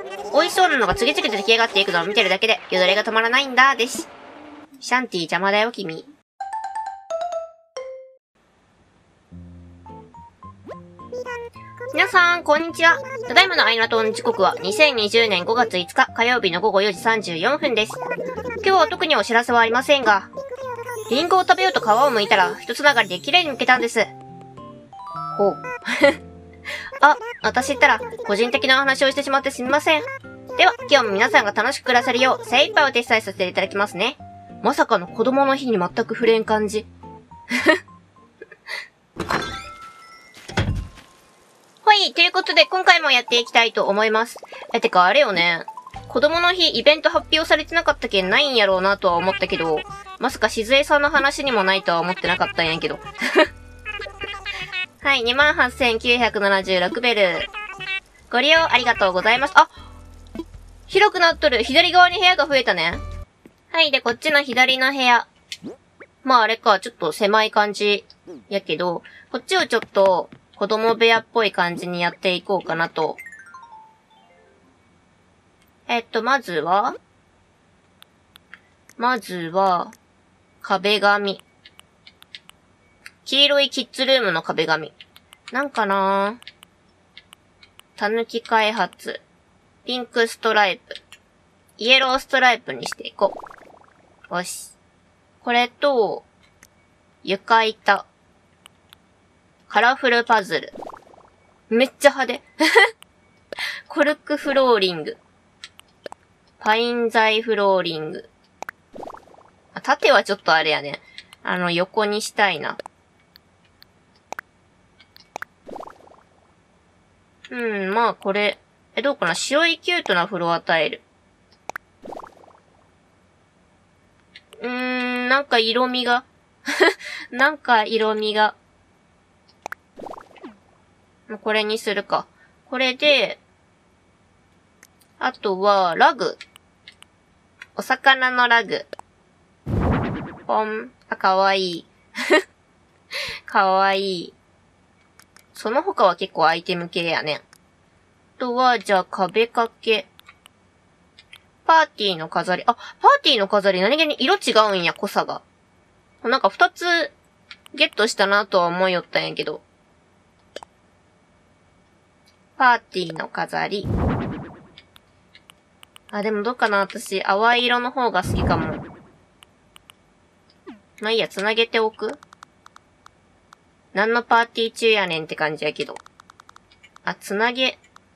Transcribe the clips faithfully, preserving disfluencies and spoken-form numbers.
美味しそうなのが次々と出来上がっていくのを見てるだけで、よだれが止まらないんだ、です。シャンティ邪魔だよ、君。皆さん、こんにちは。ただいまのアイナトーン時刻はにせんにじゅうねんごがついつか火曜日のごごよじさんじゅうよんぷんです。今日は特にお知らせはありませんが、リンゴを食べようと皮を剥いたら、一つながりで綺麗に剥けたんです。ほう。あ、私言ったら、個人的なお話をしてしまってすみません。では、今日も皆さんが楽しく暮らせるよう、精一杯お手伝いさせていただきますね。まさかの子供の日に全く触れん感じ。はい、ということで今回もやっていきたいと思います。え、てかあれよね。子供の日イベント発表されてなかったけんないんやろうなとは思ったけど、まさかしずえさんの話にもないとは思ってなかったんやけど。はい、にまんはっせんきゅうひゃくななじゅうろくベル。ご利用ありがとうございます。あ、広くなっとる。左側に部屋が増えたね。はい、で、こっちの左の部屋。まああれか、ちょっと狭い感じやけど、こっちをちょっと子供部屋っぽい感じにやっていこうかなと。えっと、まずは、まずは、壁紙。黄色いキッズルームの壁紙。なんかなぁ。たぬき開発。ピンクストライプ。イエローストライプにしていこう。よし。これと、床板。カラフルパズル。めっちゃ派手。コルクフローリング。パイン材フローリング。あ、縦はちょっとあれやね。あの、横にしたいな。うん、まあこれ。え、どうかな？白いキュートなフロアタイル。うーん、なんか色味が。なんか色味が。これにするか。これで、あとは、ラグ。お魚のラグ。ポン。あ、かわいい。かわいい。その他は結構アイテム系やね。あとは、じゃあ壁掛け。パーティーの飾り。あ、パーティーの飾り何気に色違うんや、濃さが。なんか二つゲットしたなとは思いよったんやけど。パーティーの飾り。あ、でもどうかな、私、淡い色の方が好きかも。まあいいや、つなげておく。何のパーティー中やねんって感じやけど。あ、つなげ。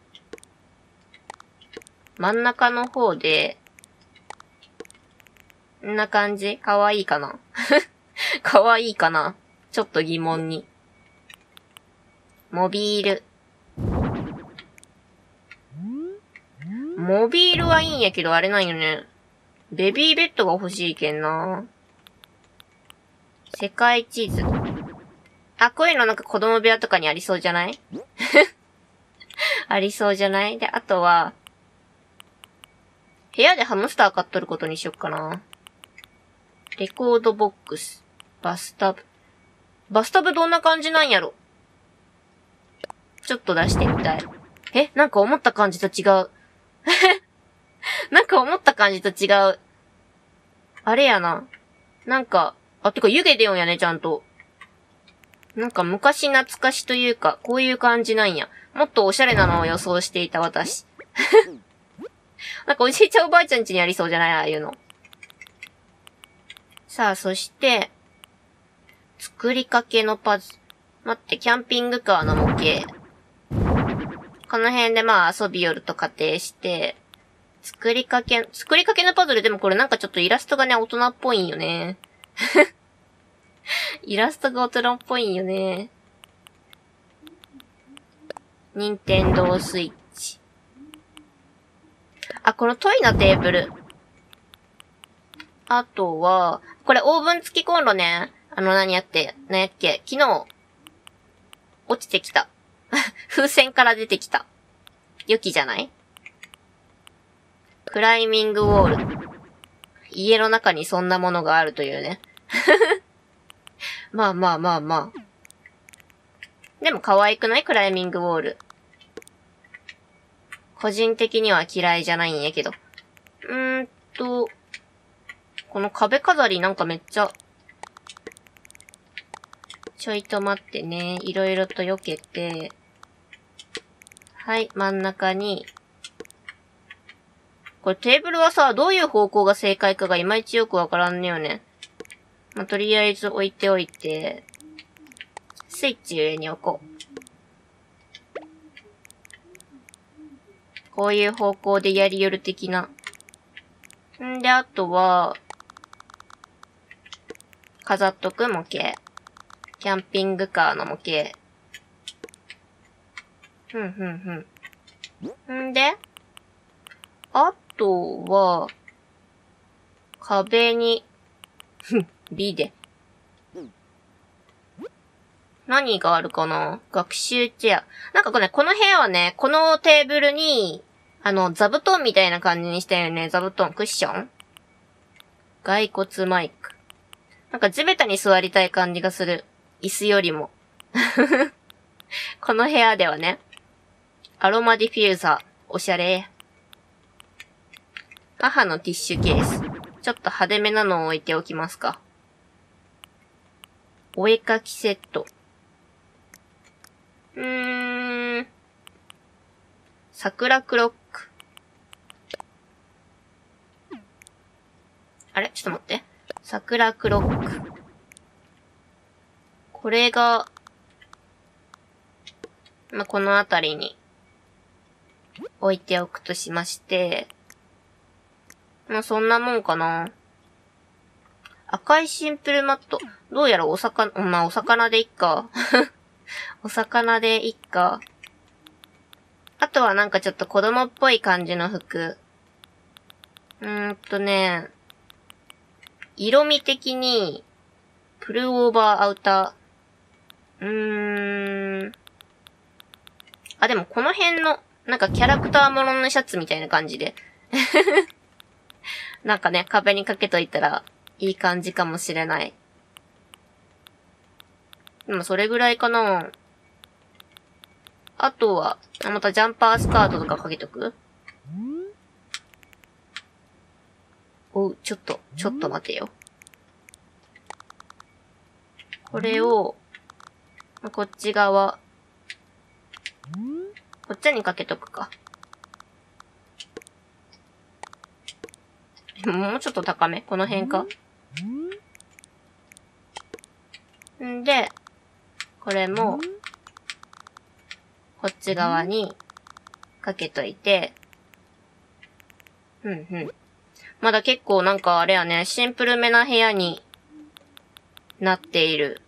真ん中の方で、んな感じ？かわいいかなかわいいかなちょっと疑問に。モビール。モビールはいいんやけどあれなんよね。ベビーベッドが欲しいけんな。世界地図。あ、こういうのなんか子供部屋とかにありそうじゃないありそうじゃないで、あとは、部屋でハムスター買っとることにしよっかな。レコードボックス。バスタブ。バスタブどんな感じなんやろ？ちょっと出してみたい。え、なんか思った感じと違う。なんか思った感じと違う。あれやな。なんか、あ、てか湯気出よんやね、ちゃんと。なんか昔懐かしというか、こういう感じなんや。もっとおしゃれなのを予想していた私。なんかおじいちゃんおばあちゃん家にありそうじゃない？ああいうの。さあ、そして、作りかけのパズ。待って、キャンピングカーの模型。この辺でまあ遊びよると仮定して、作りかけ、作りかけのパズルでもこれなんかちょっとイラストがね、大人っぽいんよね。イラストが大人っぽいんよね。任天堂スイッチ。あ、このトイのテーブル。あとは、これオーブン付きコンロね。あの何やって、何やっけ、昨日、落ちてきた。風船から出てきた。良きじゃない？クライミングウォール。家の中にそんなものがあるというね。まあまあまあまあ。でも可愛くない？クライミングウォール。 個人的には嫌いじゃないんやけど。うーんと、この壁飾りなんかめっちゃ、ちょいと待ってね。いろいろと避けて、はい、真ん中に、これテーブルはさ、どういう方向が正解かがいまいちよくわからんねよね。まあ、とりあえず置いておいて、スイッチ上に置こう。こういう方向でやりよる的な。んで、あとは、飾っとく模型。キャンピングカーの模型。ふんふんふん。んで、あとは、壁に、ふん、ビデ。何があるかな？学習チェア。なんかこれ、この部屋はね、このテーブルに、あの、座布団みたいな感じにしたよね。座布団、クッション？骸骨マイク。なんか地べたに座りたい感じがする。椅子よりも。この部屋ではね。アロマディフューザー。おしゃれ。母のティッシュケース。ちょっと派手めなのを置いておきますか。お絵かきセット。うーん。桜クロック。あれ？ちょっと待って。桜クロック。これが、まあ、このあたりに置いておくとしまして、まあ、そんなもんかな。赤いシンプルマット。どうやらお魚、まあ、お魚でいっか。お魚でいっか。あとはなんかちょっと子供っぽい感じの服。うーんとね、色味的に、プルオーバーアウター。うーん。あ、でもこの辺の、なんかキャラクターもののシャツみたいな感じで。なんかね、壁にかけといたら、いい感じかもしれない。でもそれぐらいかな。あとは、またジャンパースカートとかかけとく？おう、ちょっと、ちょっと待てよ。これを、こっち側、こっちにかけとくか。もうちょっと高め？この辺か？んで、これも、こっち側にかけといて、うんうん。まだ結構なんかあれやね、シンプルめな部屋になっている。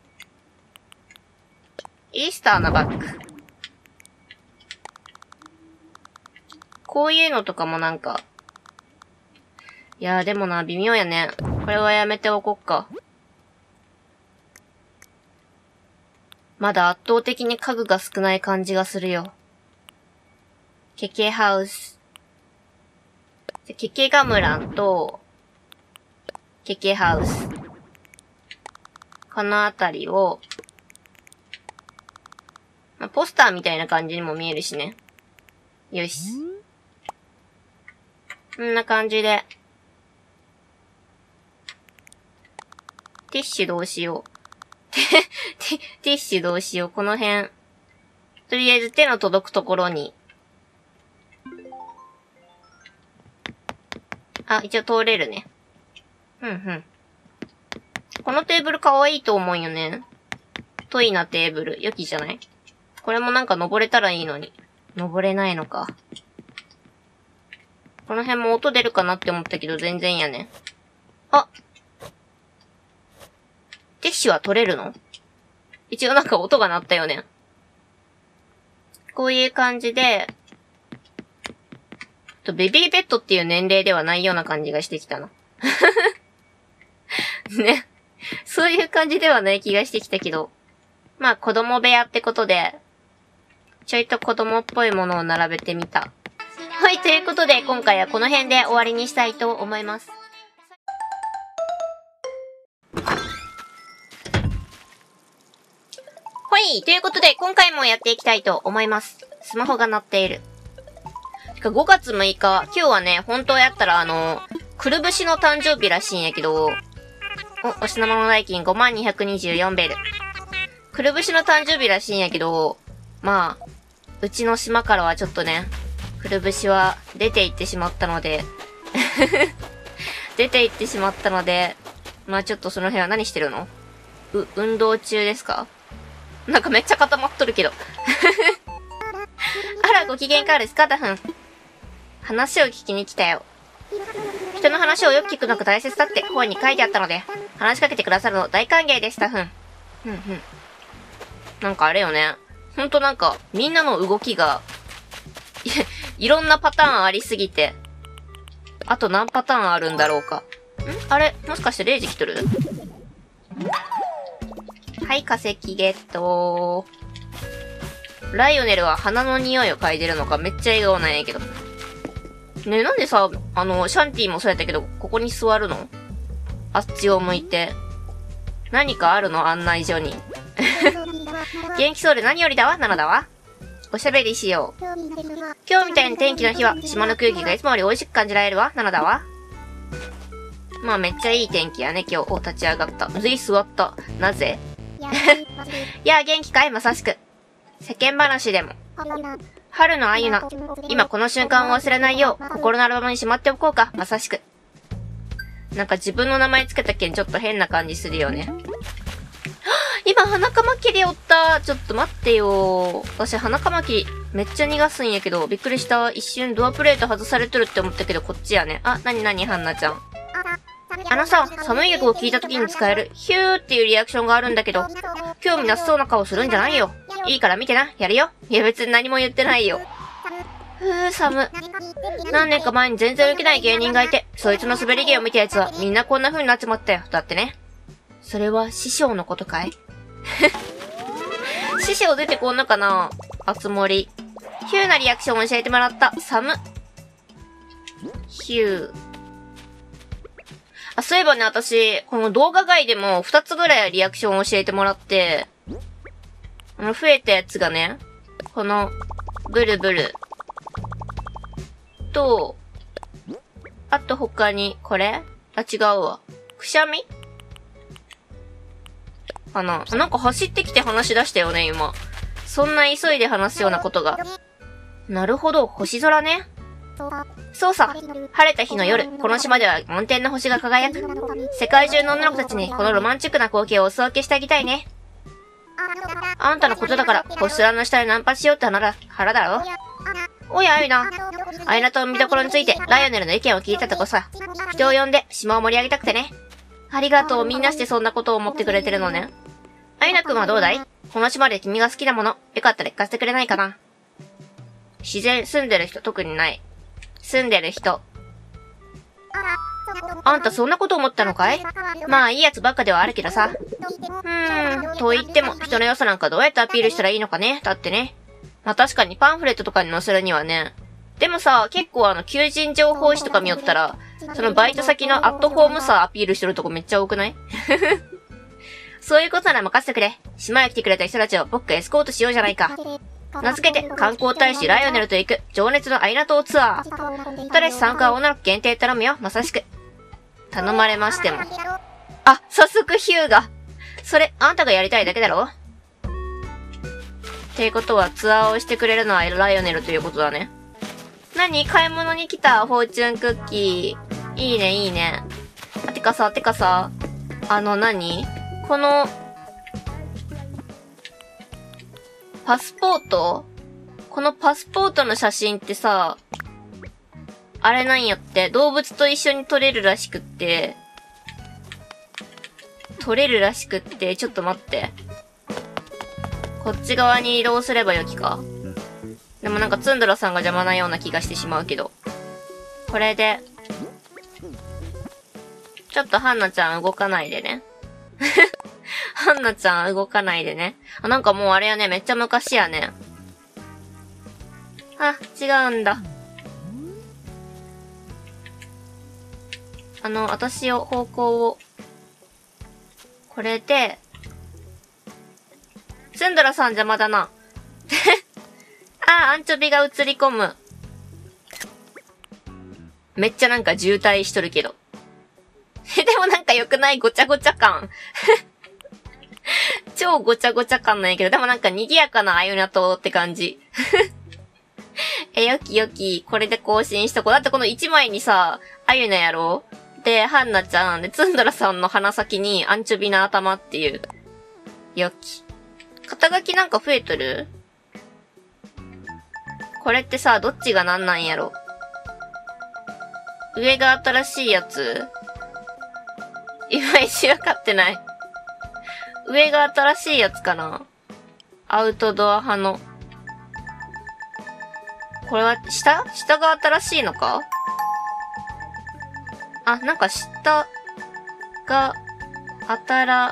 イースターのバッグ。こういうのとかもなんか、いやーでもな、微妙やね。これはやめておこっか。まだ圧倒的に家具が少ない感じがするよ。ケケハウス。ケケガムランと、ケケハウス。このあたりを、まあ、ポスターみたいな感じにも見えるしね。よし。こんな感じで。ティッシュどうしよう。ティッシュどうしよう。この辺。とりあえず手の届くところに。あ、一応通れるね。うんうん。このテーブルかわいいと思うよね。トイなテーブル。良きじゃない？これもなんか登れたらいいのに。登れないのか。この辺も音出るかなって思ったけど全然やね。あ！ティッシュは取れるの？一応なんか音が鳴ったよね。こういう感じで、とベビーベッドっていう年齢ではないような感じがしてきたな。ね。そういう感じではない気がしてきたけど。まあ子供部屋ってことで、ちょいと子供っぽいものを並べてみた。はい、ということで今回はこの辺で終わりにしたいと思います。はい、ということで今回もやっていきたいと思います。スマホが鳴っている。てかごがつむいか、今日はね、本当やったらあの、くるぶしの誕生日らしいんやけど、お、お品物代金ごまんにひゃくにじゅうよんベル。くるぶしの誕生日らしいんやけど、まあ、うちの島からはちょっとね、くるぶしは出て行ってしまったので、出て行ってしまったので、まあちょっとその辺は何してるの？う、運動中ですか？なんかめっちゃ固まっとるけど。あら、ご機嫌いかがですか、ダフン。話を聞きに来たよ。人の話をよく聞くのが大切だって本に書いてあったので、話しかけてくださるの大歓迎です、ダフン。うんうん。なんかあれよね。ほんとなんか、みんなの動きが、い、いろんなパターンありすぎて、あと何パターンあるんだろうか。んあれもしかしてレイジ来とる？はい、化石ゲット。ライオネルは鼻の匂いを嗅いでるのかめっちゃ笑顔なんやけど。ねえ、なんでさ、あの、シャンティもそうやったけど、ここに座るの？あっちを向いて。何かあるの？案内所に。元気そうで何よりだわ、なのだわ。おしゃべりしよう。今日みたいな天気の日は、島の空気がいつもより美味しく感じられるわ、なのだわ。まあめっちゃいい天気やね、今日。お、立ち上がった。次座った。なぜ？いや、元気かい？まさしく。世間話でも。春のあゆな。今この瞬間を忘れないよう、心のアルバムにしまっておこうか、まさしく。なんか自分の名前つけたけんちょっと変な感じするよね。今鼻カマキリおった。ちょっと待ってよ。私鼻カマキリめっちゃ逃がすんやけど、びっくりした。一瞬ドアプレート外されてるって思ったけど、こっちやね。あ、なになにハンナちゃん。あのさ、寒い曲を聴いた時に使える、ヒューっていうリアクションがあるんだけど、興味なさそうな顔するんじゃないよ。いいから見てな、やるよ。いや別に何も言ってないよ。ふぅ、寒。何年か前に全然受けない芸人がいて、そいつの滑り芸を見たやつはみんなこんな風になっちまったよ。だってね。それは師匠のことかい？師匠出てこんなかな？あつ森。ヒューなリアクションを教えてもらった。寒。ヒュー。あ、そういえばね、私、この動画外でもふたつぐらいリアクションを教えてもらって、あの、増えたやつがね、この、ブルブル。と、あと他に、これ？あ、違うわ。くしゃみ？かな。なんか走ってきて話し出したよね、今。そんな急いで話すようなことが。なるほど、星空ね。そうさ、晴れた日の夜、この島では満天の星が輝く。世界中の女の子たちにこのロマンチックな光景をお裾分けしてあげたいね。あんたのことだから、星空の下でナンパしようって腹だろ。おや、あゆな。アイナとの見どころについて、ライオネルの意見を聞いたとこさ。人を呼んで、島を盛り上げたくてね。ありがとう、みんなしてそんなことを思ってくれてるのね。アイナくんはどうだい？この島で君が好きなもの、よかったら聞かせてくれないかな。自然、住んでる人、特にない。住んでる人。あんたそんなこと思ったのかい？まあいいやつばっかではあるけどさ。うーん、と言っても人の良さなんかどうやってアピールしたらいいのかね。だってね。まあ確かにパンフレットとかに載せるにはね。でもさ、結構あの求人情報誌とか見よったら、そのバイト先のアットホームさアピールしてるとこめっちゃ多くない？そういうことなら任せてくれ。島へ来てくれた人たちを僕がエスコートしようじゃないか。名付けて、観光大使ライオネルと行く、情熱のアイナ島ツアー。ただし参加は女の子限定頼むよ、まさしく。頼まれましても。あ、早速ヒューが。それ、あんたがやりたいだけだろ？ってことは、ツアーをしてくれるのはライオネルということだね。何？買い物に来た、フォーチュンクッキー。いいね、いいね。あ、てかさ、てかさ、あの何？この、パスポート？このパスポートの写真ってさ、あれなんやって、動物と一緒に撮れるらしくって、撮れるらしくって、ちょっと待って。こっち側に移動すればよきか。でもなんかツンドラさんが邪魔なような気がしてしまうけど。これで、ちょっとハンナちゃん動かないでね。ハンナちゃん動かないでね。あ、なんかもうあれやね、めっちゃ昔やね。あ、違うんだ。あの、私を、方向を、これで、ツンドラさん邪魔だな。あ、アンチョビが映り込む。 めっちゃなんか渋滞しとるけど。え、でもなんか良くないごちゃごちゃ感。超ごちゃごちゃ感なんやけど、でもなんか賑やかなあゆなとって感じ。え、よきよき、これで更新しとこう。だってこのいちまいにさ、あゆなやろで、ハンナちゃん、で、ツンドラさんの鼻先にアンチョビの頭っていう。よき。肩書きなんか増えとる？これってさ、どっちがなんなんやろ？上が新しいやつ？いまいちわかってない。上が新しいやつかな？アウトドア派の。これは、下？下が新しいのか？あ、なんか下が、あたら、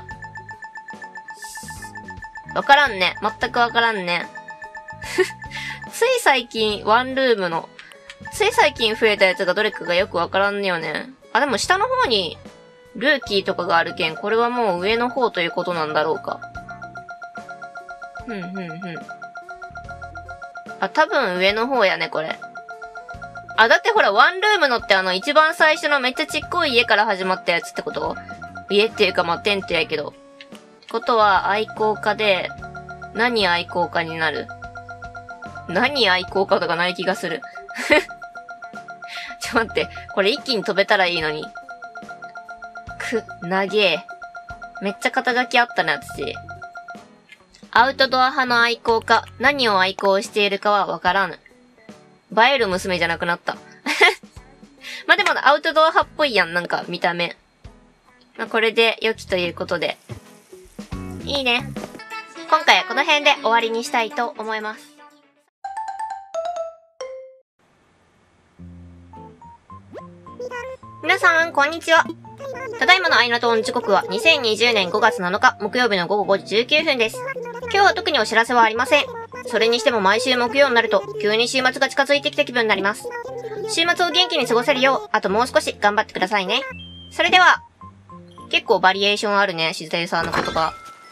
わからんね。全くわからんね。つい最近、ワンルームの、つい最近増えたやつがどれかがよくわからんねよね。あ、でも下の方に、ルーキーとかがあるけん、これはもう上の方ということなんだろうか。ふんふんふん。あ、多分上の方やね、これ。あ、だってほら、ワンルームのってあの、一番最初のめっちゃちっこい家から始まったやつってこと？家っていうかまあ、テントやけど。ことは、愛好家で、何愛好家になる？何愛好家とかない気がする。ちょ、待って。これ一気に飛べたらいいのに。く、なげえ。めっちゃ肩書きあったね、私。アウトドア派の愛好家。何を愛好しているかはわからぬ。映える娘じゃなくなった。まあ、でもアウトドア派っぽいやん、なんか見た目。まあ、これで良きということで。いいね。今回はこの辺で終わりにしたいと思います。皆さん、こんにちは。ただいまのアイナトーン時刻はにせんにじゅうねんごがつなのか木曜日の午後ごじじゅうきゅうふんです。今日は特にお知らせはありません。それにしても毎週木曜になると急に週末が近づいてきた気分になります。週末を元気に過ごせるよう、あともう少し頑張ってくださいね。それでは、結構バリエーションあるね、しずてさんの言葉。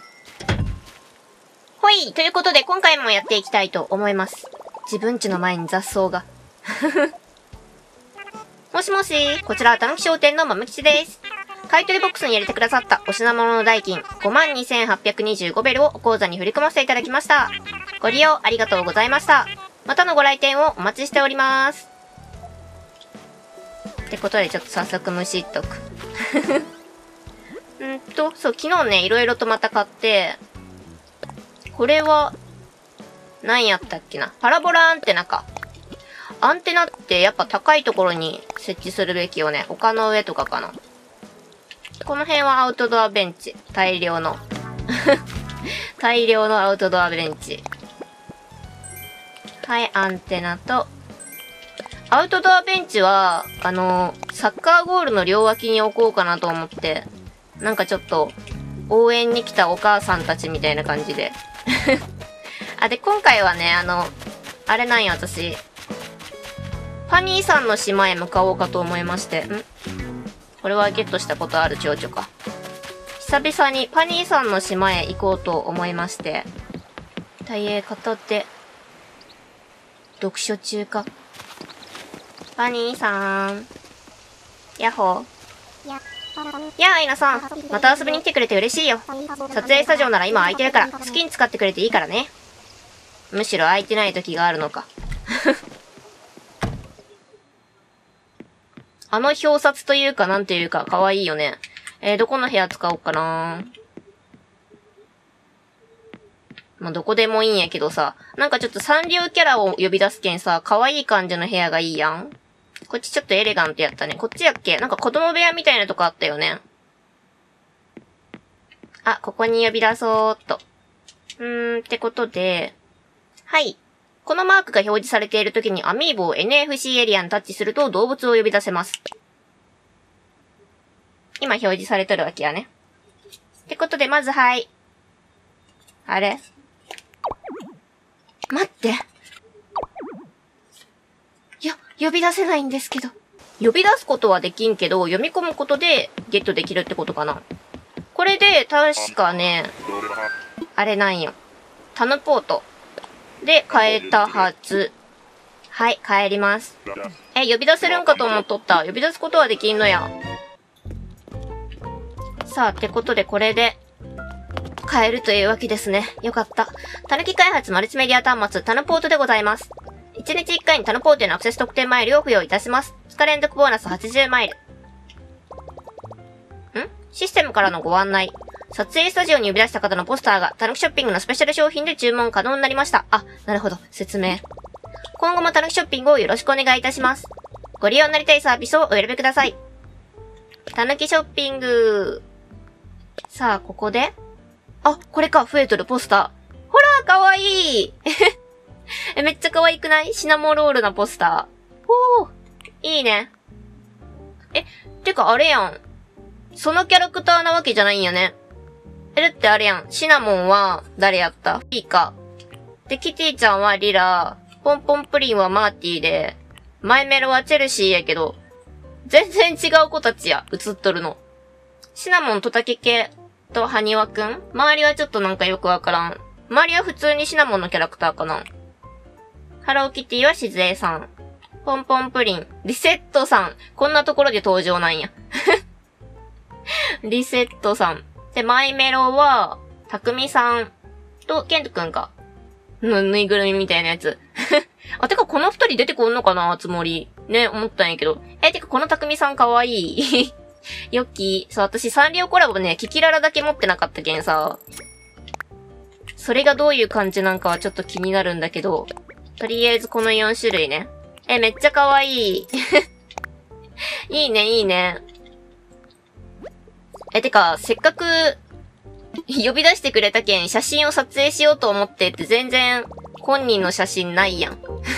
ほい、ということで今回もやっていきたいと思います。自分家の前に雑草が。もしもし、こちら、たぬき商店のまむきちです。買取ボックスに入れてくださったお品物の代金 ごまんにせんはっぴゃくにじゅうご ベルをお口座に振り込ませていただきました。ご利用ありがとうございました。またのご来店をお待ちしております。ってことでちょっと早速むしっとく。んと、そう、昨日ね、いろいろとまた買って、これは、何やったっけな。パラボラアンテナか。アンテナってやっぱ高いところに設置するべきよね。丘の上とかかな。この辺はアウトドアベンチ。大量の。大量のアウトドアベンチ。はい、アンテナと。アウトドアベンチは、あの、サッカーゴールの両脇に置こうかなと思って。なんかちょっと、応援に来たお母さんたちみたいな感じで。あ、で、今回はね、あの、あれなんや、私。パニーさんの島へ向かおうかと思いまして。んこれはゲットしたことある蝶々か。久々にパニーさんの島へ行こうと思いまして。大英片手。読書中か。パニーさん。ヤッホー。やあ、アイナさん。また遊びに来てくれて嬉しいよ。撮影スタジオなら今空いてるから、好きに使ってくれていいからね。むしろ空いてない時があるのか。あの表札というかなんていうか可愛いよね。えー、どこの部屋使おうかな。まあ、どこでもいいんやけどさ。なんかちょっとサンリオキャラを呼び出すけんさ、可愛い感じの部屋がいいやん。こっちちょっとエレガントやったね。こっちやっけ？なんか子供部屋みたいなとこあったよね。あ、ここに呼び出そうっと。うーん、ってことで。はい。このマークが表示されているときにアミーボを エヌエフシー エリアにタッチすると動物を呼び出せます。今表示されとるわけやね。ってことで、まずはい。あれ？待って。いや、呼び出せないんですけど。呼び出すことはできんけど、読み込むことでゲットできるってことかな。これで、確かね、あれなんよ。タヌポートで変えたはず。 はい、帰ります。え、呼び出せるんかと思っとった。呼び出すことはできんのや。さあ、ってことでこれで、帰るというわけですね。よかった。たぬき開発マルチメディア端末、タヌポートでございます。いちにちいっかいにタヌポートへのアクセス特典マイルを付与いたします。ふつか連続ボーナスはちじゅうマイル。ん？システムからのご案内。撮影スタジオに呼び出した方のポスターが、たぬきショッピングのスペシャル商品で注文可能になりました。あ、なるほど。説明。今後もたぬきショッピングをよろしくお願いいたします。ご利用になりたいサービスをお選びください。たぬきショッピング。さあ、ここで。あ、これか、増えとるポスター。ほら、かわいいえ、めっちゃ可愛くない？シナモロールなポスター。おー、いいね。え、てかあれやん。そのキャラクターなわけじゃないんやね。え、だってあれやん。シナモンは誰やった？ピーカ。で、キティちゃんはリラ。ポンポンプリンはマーティーで、マイメロはチェルシーやけど、全然違う子たちや、映っとるの。シナモンとタケケとハニワくん？周りはちょっとなんかよくわからん。周りは普通にシナモンのキャラクターかな。ハローキティはしずえさん。ポンポンプリン。リセットさん。こんなところで登場なんや。リセットさん。で、マイメロは、たくみさんとケントくんか。ぬ、ぬいぐるみみたいなやつ。あ、てかこの二人出てこんのかなつもり。ね、思ったんやけど。え、てかこのたくみさんかわいい。よっきー。そう、私サンリオコラボね、キキララだけ持ってなかったけんさ。それがどういう感じなんかはちょっと気になるんだけど。とりあえずこのよんしゅるいね。え、めっちゃかわいい。いいね、いいね。え、てか、せっかく、呼び出してくれたけん、写真を撮影しようと思ってって全然、本人の写真ないやん。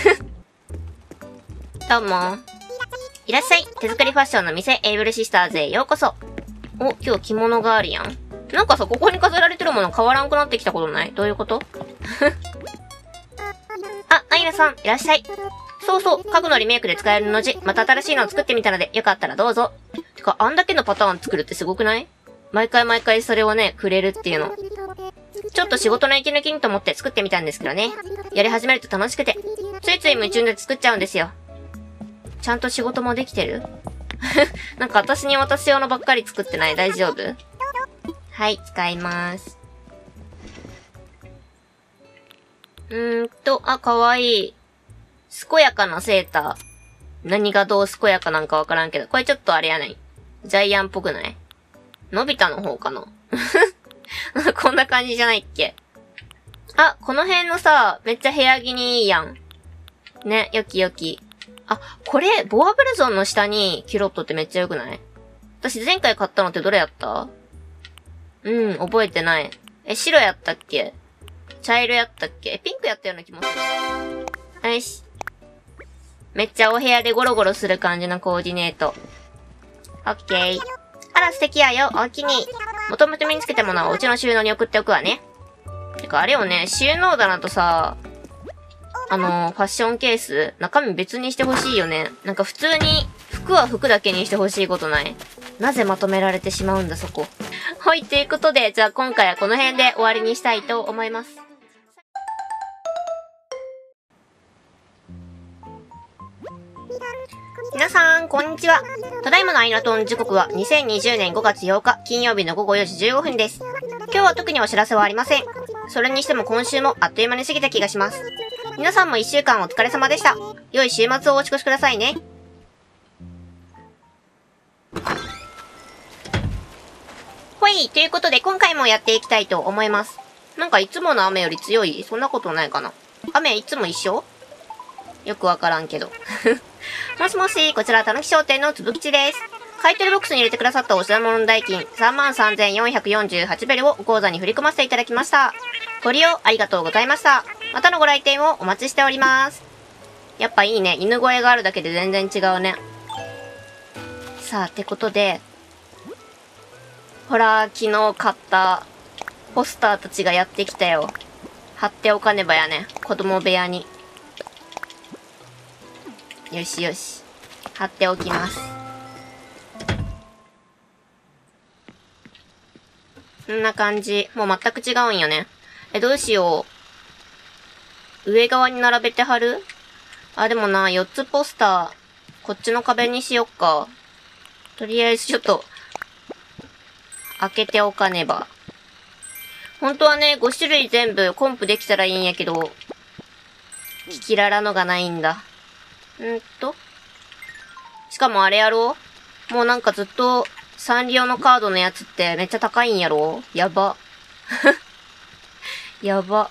どうも。いらっしゃい。手作りファッションの店、エイブルシスターズへようこそ。お、今日着物があるやん。なんかさ、ここに飾られてるもの変わらんくなってきたことない？どういうことあ、アイナさん、いらっしゃい。そうそう、家具のリメイクで使えるのじ、また新しいのを作ってみたので、よかったらどうぞ。てか、あんだけのパターン作るってすごくない？毎回毎回それをね、くれるっていうの。ちょっと仕事の息抜きにと思って作ってみたんですけどね。やり始めると楽しくて、ついつい夢中で作っちゃうんですよ。ちゃんと仕事もできてる？なんか私に渡す用のばっかり作ってない？大丈夫？はい、使います。うーんと、あ、かわいい。健やかなセーター。何がどう健やかなんかわからんけど、これちょっとあれやない。ジャイアンっぽくない？のび太の方かなこんな感じじゃないっけ？あ、この辺のさ、めっちゃ部屋着にいいやん。ね、よきよき。あ、これ、ボアブルゾンの下にキュロットってめっちゃよくない？私前回買ったのってどれやった？うん、覚えてない。え、白やったっけ？茶色やったっけ？ピンクやったような気もする。よし。めっちゃお部屋でゴロゴロする感じのコーディネート。オッケー。あら、素敵やよ。おおきに。もともと身につけたものはお家の収納に送っておくわね。てか、あれよね、収納棚とさ、あのー、ファッションケース、中身別にしてほしいよね。なんか普通に、服は服だけにしてほしいことない？なぜまとめられてしまうんだ、そこ。はい、ということで、じゃあ今回はこの辺で終わりにしたいと思います。皆さん、こんにちは。ただいまのアイナトン時刻はにせんにじゅうねんごがつようか金曜日のごごよじじゅうごふんです。今日は特にお知らせはありません。それにしても今週もあっという間に過ぎた気がします。皆さんもいっしゅうかんお疲れ様でした。良い週末をお過ごしくださいね。ほい、ということで今回もやっていきたいと思います。なんかいつもの雨より強い？そんなことないかな。雨いつも一緒？よくわからんけど。もしもし、こちらたぬき商店のつぶきちです。買い取りボックスに入れてくださったお品物の代金さんまんさんぜんよんひゃくよんじゅうはちベルをお口座に振り込ませていただきました。ご利用ありがとうございました。またのご来店をお待ちしております。やっぱいいね。犬声があるだけで全然違うね。さあ、ってことで、ほら、昨日買ったポスターたちがやってきたよ。貼っておかねばやね。子供部屋に。よしよし。貼っておきます。こんな感じ。もう全く違うんよね。え、どうしよう。上側に並べて貼る？ あ、でもな、よっつポスター、こっちの壁にしよっか。とりあえずちょっと、開けておかねば。本当はね、ご種類全部コンプできたらいいんやけど、キキララのがないんだ。んと。しかもあれやろ？もうなんかずっと、サンリオのカードのやつってめっちゃ高いんやろ？やば。やば。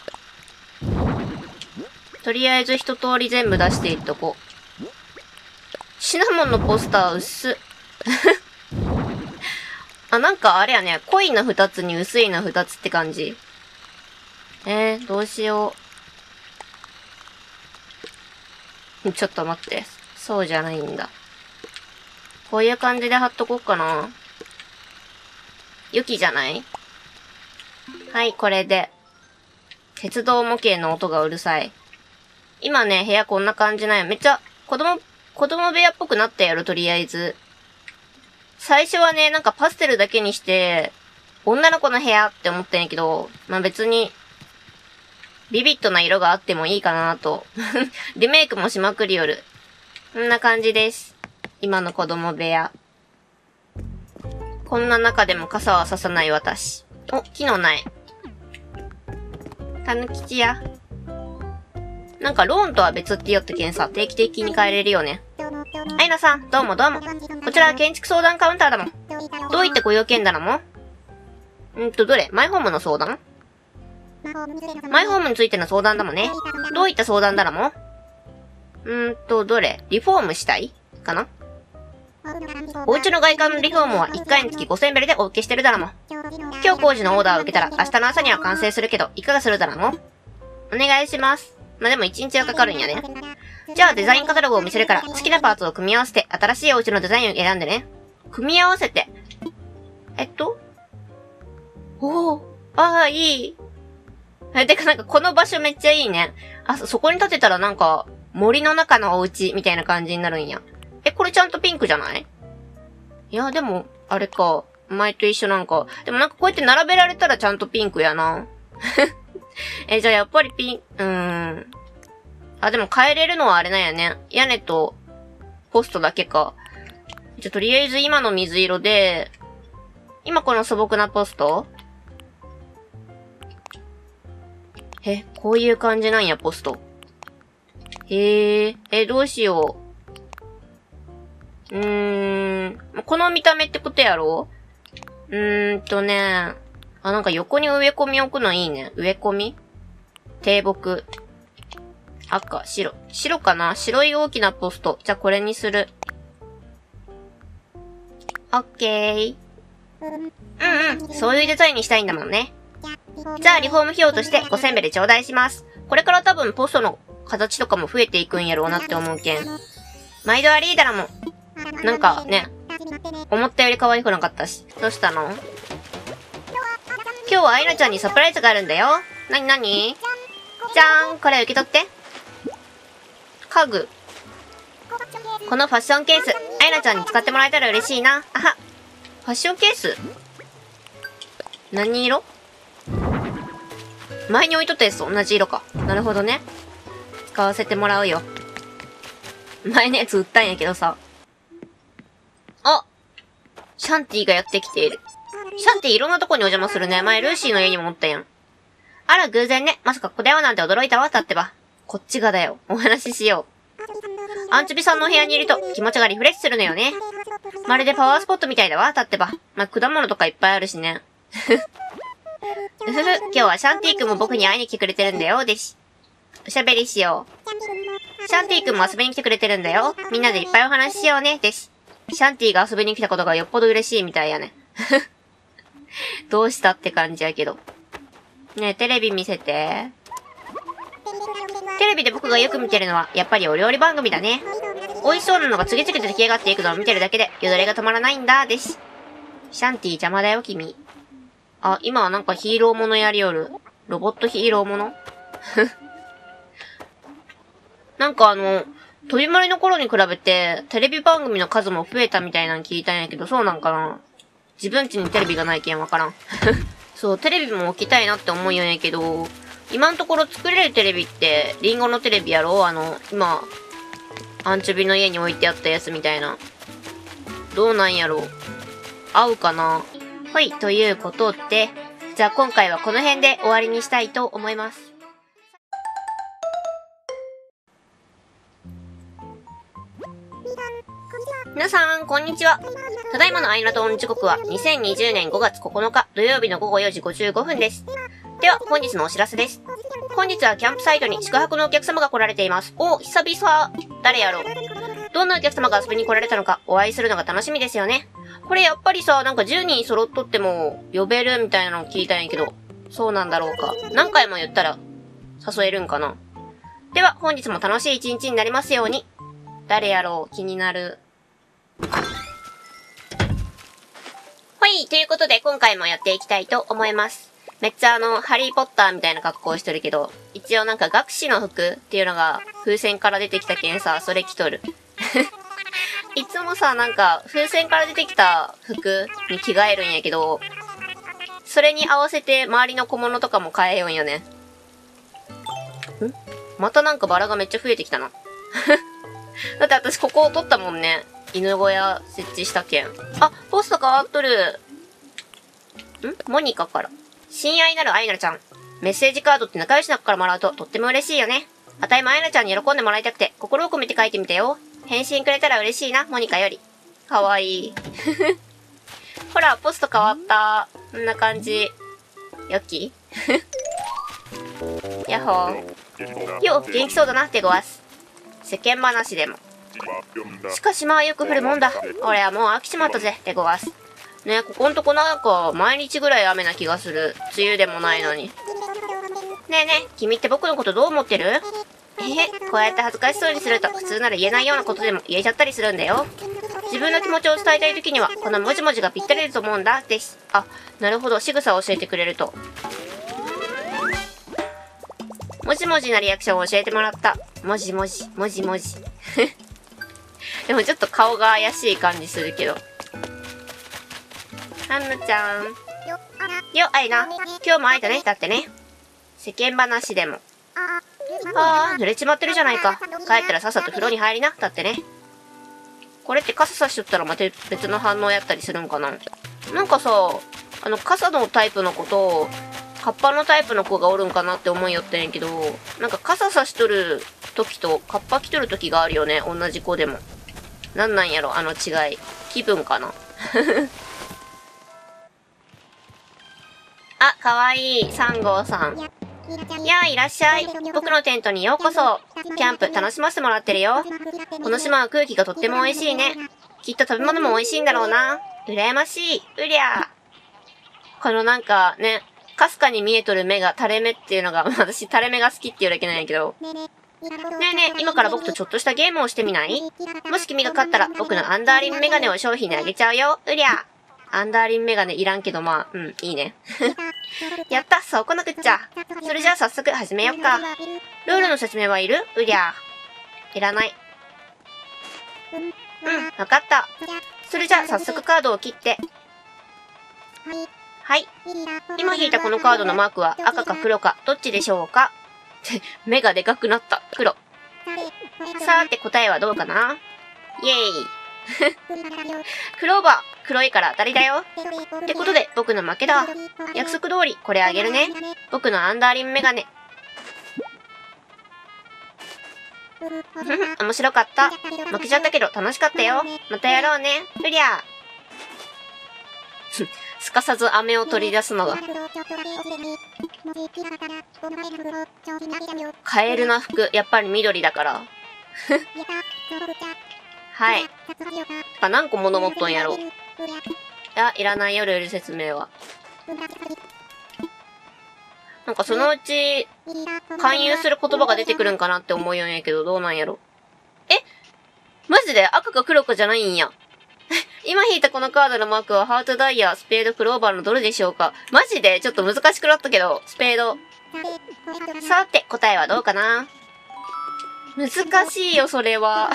とりあえず一通り全部出していっとこう。シナモンのポスター薄っ。あ、なんかあれやね、濃いの二つに薄いの二つって感じ。えー、どうしよう。ちょっと待って。そうじゃないんだ。こういう感じで貼っとこうかな。雪じゃない？はい、これで。鉄道模型の音がうるさい。今ね、部屋こんな感じなんや。めっちゃ、子供、子供部屋っぽくなったやろ、とりあえず。最初はね、なんかパステルだけにして、女の子の部屋って思ってんやけど、まあ別に、ビビッドな色があってもいいかなと。リメイクもしまくりよる。こんな感じです。今の子供部屋。こんな中でも傘はささない私。お、木の苗。たぬきちや。なんかローンとは別って言ったけんさ、定期的に帰れるよね。アイナさん、どうもどうも。こちらは建築相談カウンターだもん。どういってご用件だなもんんと、どれ？マイホームの相談？マイホームについての相談だもんね。どういった相談だなもんんと、どれ？リフォームしたいかな？お家の外観のリフォームはいっかいにつきごせんベルでお受けしてるだらもん。今日工事のオーダーを受けたら明日の朝には完成するけど、いかがするだらもん？お願いします。まあ、でもいちにちはかかるんやね。じゃあデザインカタログを見せるから好きなパーツを組み合わせて新しいお家のデザインを選んでね。組み合わせて。えっとおお、ああ、いい。え、てかなんかこの場所めっちゃいいね。あ、そこに建てたらなんか森の中のお家みたいな感じになるんや。え、これちゃんとピンクじゃない？いや、でも、あれか。前と一緒なんか。でもなんかこうやって並べられたらちゃんとピンクやな。え、じゃあやっぱりピン、うーん。あ、でも変えれるのはあれなんやね。屋根とポストだけか。じゃあとりあえず今の水色で、今この素朴なポスト？え、こういう感じなんや、ポスト。へえ、え、どうしよう。うーん、この見た目ってことやろ？うーんとね、あ、なんか横に植え込み置くのいいね。植え込み？低木。赤、白。白かな？白い大きなポスト。じゃあこれにする。オッケー。うんうん。そういうデザインにしたいんだもんね。じゃあリフォーム費用としてごせんベル頂戴します。これから多分ポストの形とかも増えていくんやろうなって思うけん。毎度ありーだらも。なんかね、思ったより可愛くなかったし。どうしたの？今日はアイナちゃんにサプライズがあるんだよ。なになに？じゃーん、これ受け取って。家具。このファッションケース、アイナちゃんに使ってもらえたら嬉しいな。あは。ファッションケース？何色？前に置いとったやつと同じ色か。なるほどね。使わせてもらうよ。前のやつ売ったんやけどさ。あ！シャンティがやってきている。シャンティいろんなとこにお邪魔するね。前ルーシーの家にもおったやん。あら、偶然ね。まさかここだよなんて驚いたわ、だってば。こっちがだよ。お話ししよう。アンチョビさんのお部屋にいると気持ちがリフレッシュするのよね。まるでパワースポットみたいだわ、だってば。まあ、果物とかいっぱいあるしね。うふふ、今日はシャンティ君も僕に会いに来てくれてるんだよ、でし。おしゃべりしよう。シャンティ君も遊びに来てくれてるんだよ。みんなでいっぱいお話ししようね、でし。シャンティが遊びに来たことがよっぽど嬉しいみたいやね。どうしたって感じやけど。ねえ、テレビ見せて。テレビで僕がよく見てるのは、やっぱりお料理番組だね。美味しそうなのが次々と出来上がっていくのを見てるだけで、よだれが止まらないんだ、でし。シャンティ邪魔だよ、君。あ、今はなんかヒーローものやりよる。ロボットヒーローものなんかあの、飛び回りの頃に比べて、テレビ番組の数も増えたみたいなの聞いたんやけど、そうなんかな？自分家にテレビがないけんわからん。そう、テレビも置きたいなって思うんやけど、今のところ作れるテレビって、リンゴのテレビやろ？あの、今、 アンチョビの家に置いてあったやつみたいな。どうなんやろう。合うかな。はい、ということで、じゃあ今回はこの辺で終わりにしたいと思います。皆さん、こんにちは。ただいまのアイナトーン時刻はにせんにじゅうねんごがつここのか土曜日のごごよじごじゅうごふんです。では、本日のお知らせです。本日はキャンプサイトに宿泊のお客様が来られています。お、久々。誰やろう。どんなお客様が遊びに来られたのかお会いするのが楽しみですよね。これやっぱりさ、なんかじゅうにん揃っとっても呼べるみたいなの聞いたんやけど、そうなんだろうか。何回も言ったら誘えるんかな。では、本日も楽しい一日になりますように。誰やろう、気になる。はい、ということで今回もやっていきたいと思います。めっちゃあの、ハリーポッターみたいな格好をしてるけど、一応なんか学士の服っていうのが風船から出てきたけんさ、それ着とる。いつもさ、なんか風船から出てきた服に着替えるんやけど、それに合わせて周りの小物とかも変えようんよね。ん？またなんかバラがめっちゃ増えてきたな。だって私ここを取ったもんね。犬小屋設置したけん。あ、ポスト変わっとる。ん？モニカから。親愛なるアイナちゃん。メッセージカードって仲良しな子からもらうととっても嬉しいよね。あたいもアイナちゃんに喜んでもらいたくて心を込めて書いてみたよ。返信くれたら嬉しいな、モニカより。かわいい。ほら、ポスト変わった。こんな感じ。よきやっほー。よ、元気そうだなってごわす。世間話でも。しかしまあよく降るもんだ。俺はもう飽きちまったぜってごわす。ね、ここんとこなんか毎日ぐらい雨な気がする。梅雨でもないのに。ねえねえ、君って僕のことどう思ってる？えへ、こうやって恥ずかしそうにすると普通なら言えないようなことでも言えちゃったりするんだよ。自分の気持ちを伝えたい時にはこのもじもじがぴったりだと思うんだです。あ、なるほど、仕草を教えてくれると。もじもじなリアクションを教えてもらった。もじもじ、もじもじ。でもちょっと顔が怪しい感じするけど。はんなちゃん。よ、あいな。今日も会えたね。だってね。世間話でも。ああ、濡れちまってるじゃないか。帰ったらさっさと風呂に入りな。だってね。これって傘さしとったらまた別の反応やったりするんかな。なんかさ、あの傘のタイプの子と、カッパのタイプの子がおるんかなって思いよってんやけど、なんか傘さしとる時とカッパ着とる時があるよね。同じ子でも。なんなんやろ、あの違い。気分かな。あ、かわいい。さん号さん。やあ、いらっしゃい。僕のテントにようこそ。キャンプ楽しませてもらってるよ。この島は空気がとっても美味しいね。きっと食べ物も美味しいんだろうな。羨ましい。うりゃー。このなんかね、かすかに見えとる目が垂れ目っていうのが、私垂れ目が好きって言うだけなんやけど。ねえねえ、今から僕とちょっとしたゲームをしてみない？もし君が勝ったら僕のアンダーリンメガネを商品にあげちゃうよ。うりゃー。アンダーリンメガネいらんけどまあ、うん、いいね。やった、そうこなくっちゃ。それじゃあ早速始めよっか。ルールの説明はいる？うりゃー。いらない。うん、わかった。それじゃあ早速カードを切って。はい。今引いたこのカードのマークは赤か黒かどっちでしょうか？って、目がでかくなった。黒。さーて答えはどうかな？イエーイ。クローバー、黒いから当たりだよ。ってことで、僕の負けだ。約束通り、これあげるね。僕のアンダーリンメガネ。面白かった。負けちゃったけど楽しかったよ。またやろうね。ふりゃ。すかさず飴を取り出すのが。カエルの服、やっぱり緑だから。はい。あ、何個物持っとんやろ。いや、いらないよ、ルール説明は。なんかそのうち、勧誘する言葉が出てくるんかなって思うよんやけど、どうなんやろ。え？マジで赤か黒かじゃないんや。今引いたこのカードのマークはハートダイヤ、スペード、クローバーのどれでしょうか？マジでちょっと難しくなったけど、スペード。さて、答えはどうかな？難しいよ、それは。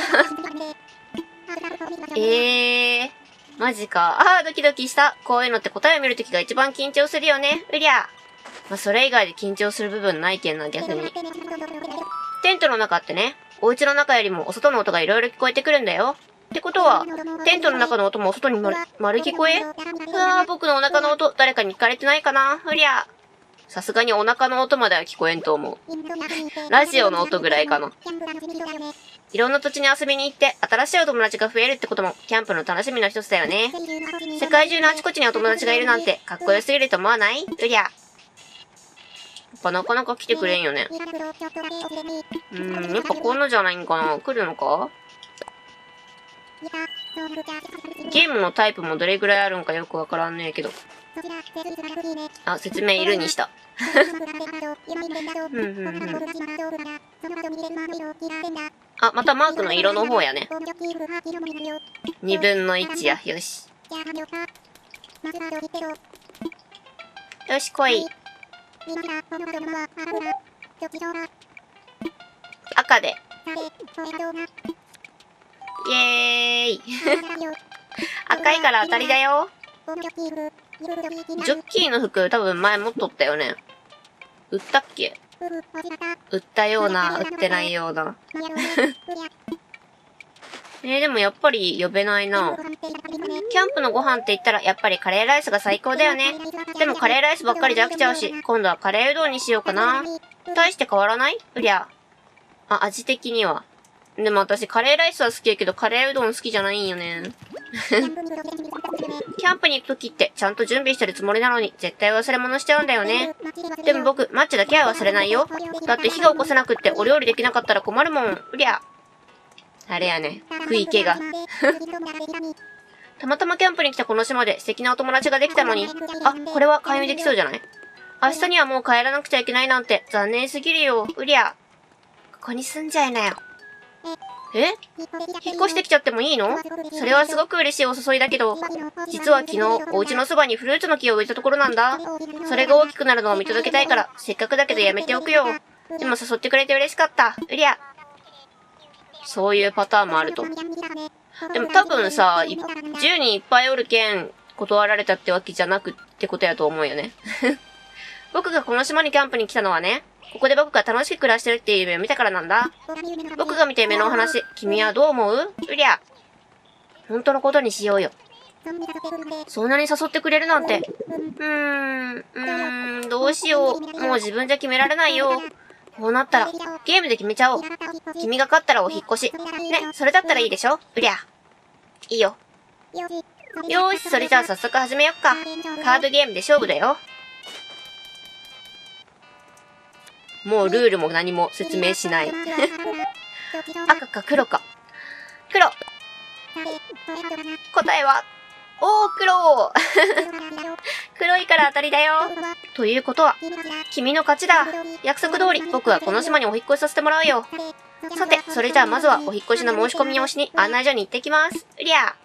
えー、マジか。あー、ドキドキした。こういうのって答えを見るときが一番緊張するよね。うりゃ。まあ、それ以外で緊張する部分ないけんな、逆に。テントの中ってね、 お家の中よりもお外の音がいろいろ聞こえてくるんだよ。ってことは、テントの中の音も外に丸、丸聞こえ？うわぁ、僕のお腹の音、誰かに聞かれてないかな？うりゃ。さすがにお腹の音までは聞こえんと思う。ラジオの音ぐらいかな。いろんな土地に遊びに行って、新しいお友達が増えるってことも、キャンプの楽しみの一つだよね。世界中のあちこちにお友達がいるなんて、かっこよすぎると思わない？うりゃ。やっぱなかなか来てくれんよね。うーん、やっぱこんなじゃないんかな？来るのか？ゲームのタイプもどれぐらいあるんかよくわからんねえけど。あ、説明いるにした。あ、またマークの色の方やね。にぶんのいちや。よし。よし、来い。赤で。イエーイ。赤いから当たりだよ。ジョッキーの服多分前持っとったよね。売ったっけ？売ったような、売ってないような。えー、でもやっぱり呼べないな。キャンプのご飯って言ったらやっぱりカレーライスが最高だよね。でもカレーライスばっかりで飽きちゃうし、今度はカレーうどんにしようかな。大して変わらない？うりゃ。あ、味的には。でも私カレーライスは好きやけどカレーうどん好きじゃないんよね。キャンプに行くときってちゃんと準備してるつもりなのに絶対忘れ物しちゃうんだよね。でも僕、マッチだけは忘れないよ。だって火が起こせなくってお料理できなかったら困るもん。うりゃ。あれやね、食い気が。たまたまキャンプに来たこの島で素敵なお友達ができたのに、あ、これは勧誘できそうじゃない？明日にはもう帰らなくちゃいけないなんて残念すぎるよ。うりゃ。ここに住んじゃいなよ。え？引っ越してきちゃってもいいの？それはすごく嬉しいお誘いだけど、実は昨日、お家のそばにフルーツの木を植えたところなんだ。それが大きくなるのを見届けたいから、せっかくだけどやめておくよ。でも誘ってくれて嬉しかった。うりゃ。そういうパターンもあると。でも多分さ、じゅうにんいっぱいおるけん、断られたってわけじゃなくってことやと思うよね。僕がこの島にキャンプに来たのはね、ここで僕が楽しく暮らしてるっていう夢を見たからなんだ。僕が見た夢のお話、君はどう思う？うりゃ。本当のことにしようよ。そんなに誘ってくれるなんて。うーん、うーん、どうしよう。もう自分じゃ決められないよ。こうなったら、ゲームで決めちゃおう。君が勝ったらお引っ越し。ね、それだったらいいでしょ？うりゃ。いいよ。よーし、それじゃあ早速始めよっか。カードゲームで勝負だよ。もうルールも何も説明しない。赤か黒か。黒。答えは、おー、黒。黒いから当たりだよ。ということは、君の勝ちだ。約束通り、僕はこの島にお引っ越しさせてもらうよ。さて、それじゃあまずはお引っ越しの申し込みをしに案内所に行ってきます。うりゃ。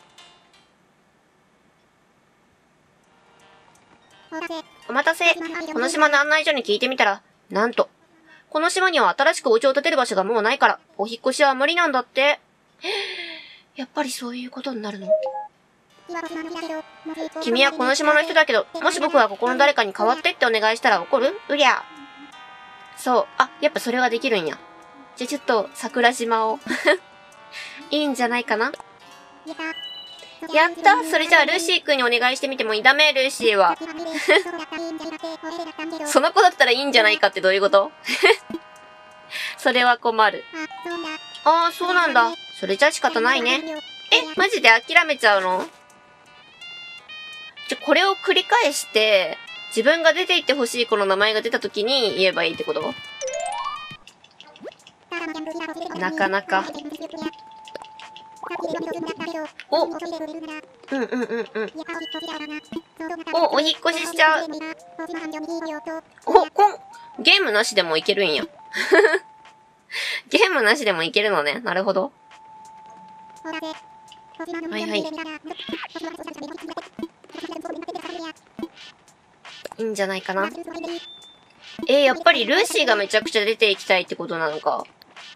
お待たせ。この島の案内所に聞いてみたら、なんと、この島には新しくお家を建てる場所がもうないから、お引っ越しは無理なんだって。やっぱりそういうことになるの？君はこの島の人だけど、もし僕がここの誰かに代わってってお願いしたら怒る？うりゃ。そう。あ、やっぱそれはできるんや。じゃあちょっと、桜島を。いいんじゃないかな？やったそれじゃあルーシー君にお願いしてみてもいい？ダメルーシーは。その子だったらいいんじゃないかってどういうこと？それは困る。ああ、そうなんだ。それじゃ仕方ないね。え、マジで諦めちゃうの？じゃ、これを繰り返して、自分が出ていってほしい子の名前が出た時に言えばいいってこと？なかなか。お、うんうんうんうん。お、お引っ越ししちゃう。お、こん、ゲームなしでもいけるんや。ゲームなしでもいけるのね。なるほど。はいはい。いいんじゃないかな。えー、やっぱりルーシーがめちゃくちゃ出ていきたいってことなのか。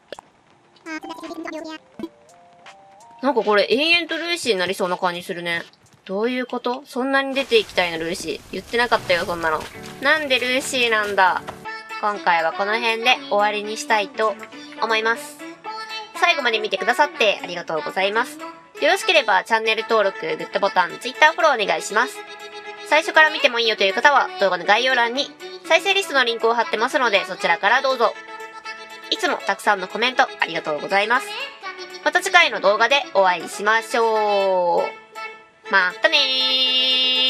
なんかこれ永遠とルーシーになりそうな感じするね。どういうこと？そんなに出ていきたいのルーシー。言ってなかったよ、そんなの。なんでルーシーなんだ。今回はこの辺で終わりにしたいと思います。 最後まで見てくださってありがとうございます。よろしければチャンネル登録、グッドボタン、Twitter フォローお願いします。最初から見てもいいよという方は動画の概要欄に再生リストのリンクを貼ってますのでそちらからどうぞ。いつもたくさんのコメントありがとうございます。また次回の動画でお会いしましょう。またねー。